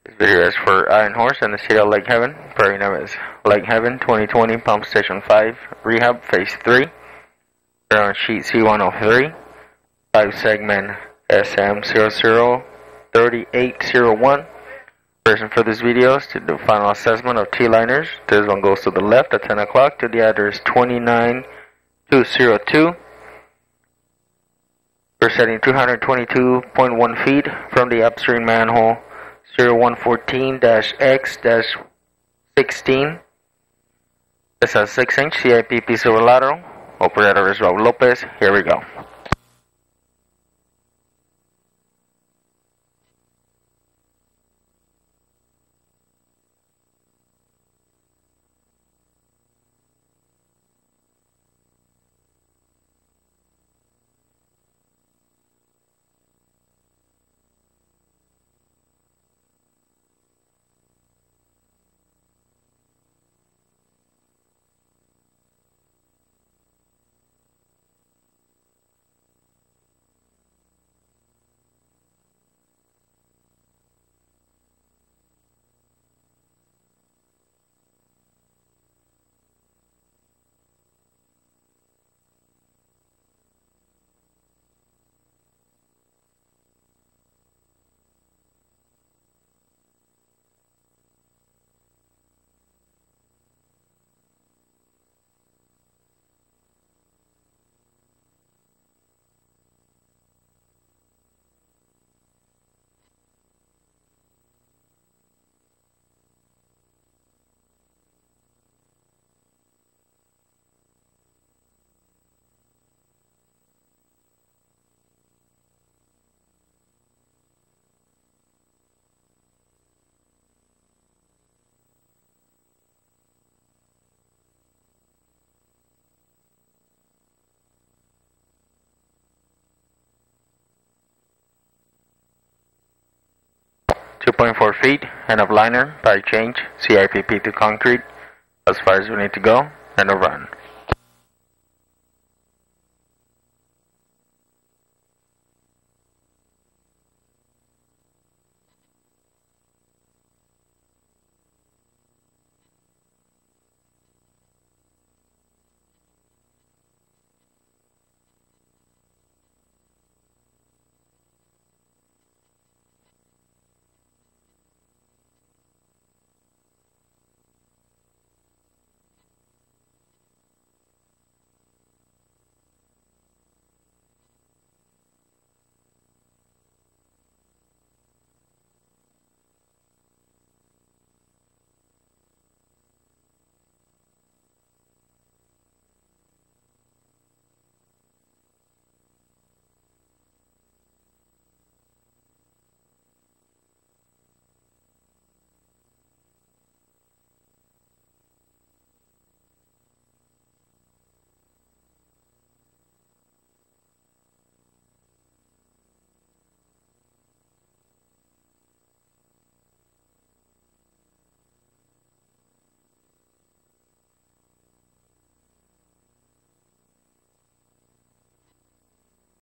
This video is for Iron Horse in the city of Lake Haven. Prairie name is Lake Haven 2020 Pump Station 5 Rehab Phase 3. We're on sheet C103, 5 segment SM003801. Person for this video is to do final assessment of T-liners. This one goes to the left at 10 o'clock to the address 29202. We're setting 222.1 feet from the upstream manhole 0114-X-16. This has 6-inch CIPP silver lateral. Operator is Rob Lopez. Here we go. .4 feet, end of liner, pipe change, CIPP to concrete, as far as we need to go, end of run.